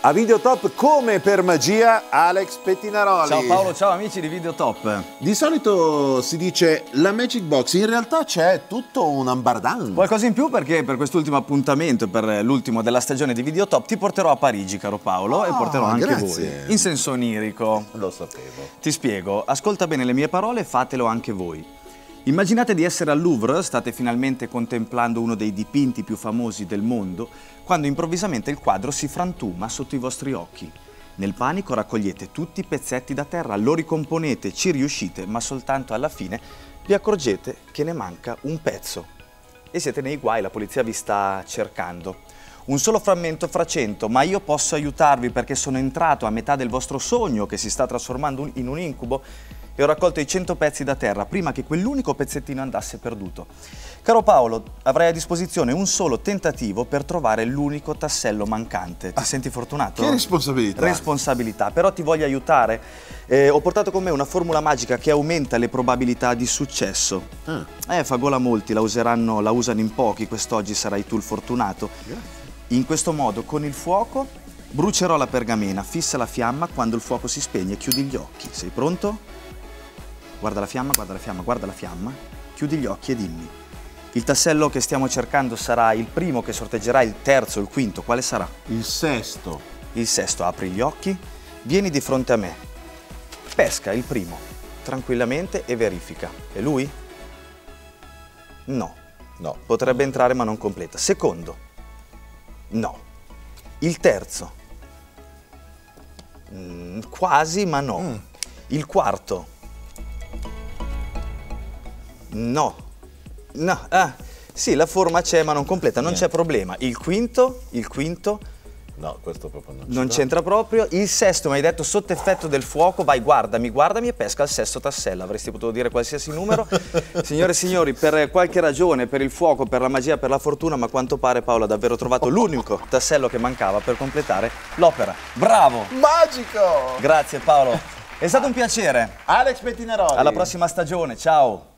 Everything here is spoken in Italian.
A Videotop, come per magia, Alex Pettinaroli. Ciao Paolo, ciao amici di Videotop. Di solito si dice la Magic Box, in realtà c'è tutto un ambardan. Qualcosa in più perché per quest'ultimo appuntamento, per l'ultimo della stagione di Videotop, ti porterò a Parigi, caro Paolo, e porterò anche grazie. voi. In senso onirico. Lo sapevo. Ti spiego, ascolta bene le mie parole e fatelo anche voi. Immaginate di essere al Louvre, state finalmente contemplando uno dei dipinti più famosi del mondo, quando improvvisamente il quadro si frantuma sotto i vostri occhi. Nel panico raccogliete tutti i pezzetti da terra, lo ricomponete, ci riuscite, ma soltanto alla fine vi accorgete che ne manca un pezzo. E siete nei guai, la polizia vi sta cercando. Un solo frammento fra 100, ma io posso aiutarvi perché sono entrato a metà del vostro sogno che si sta trasformando in un incubo e ho raccolto i 100 pezzi da terra prima che quell'unico pezzettino andasse perduto. Caro Paolo, avrai a disposizione un solo tentativo per trovare l'unico tassello mancante. Ti senti fortunato? Che responsabilità! Responsabilità, però ti voglio aiutare. Ho portato con me una formula magica che aumenta le probabilità di successo. Fa gola a molti, la usano in pochi, quest'oggi sarai tu il fortunato. Grazie. In questo modo, con il fuoco, brucerò la pergamena, fissa la fiamma, quando il fuoco si spegne chiudi gli occhi. Sei pronto? Guarda la fiamma, guarda la fiamma, guarda la fiamma, chiudi gli occhi e dimmi. Il tassello che stiamo cercando sarà il primo che sorteggerà, il terzo, il quinto, quale sarà? Il sesto. Il sesto, apri gli occhi, vieni di fronte a me. Pesca il primo, tranquillamente e verifica. È lui? No. No. Potrebbe entrare ma non completa. Secondo? No. Il terzo? Quasi ma no. Il quarto? No. No. Sì, la forma c'è ma non completa, non c'è problema. Il quinto? No, questo proprio non c'entra proprio. Il sesto, mi hai detto sotto effetto del fuoco, vai, guardami e pesca il sesto tassello. Avresti potuto dire qualsiasi numero. Signore e signori, per qualche ragione, per il fuoco, per la magia, per la fortuna, ma a quanto pare Paolo ha davvero trovato l'unico tassello che mancava per completare l'opera. Bravo! Magico! Grazie Paolo, è stato un piacere. Alex Pettinaroli. Alla prossima stagione, ciao!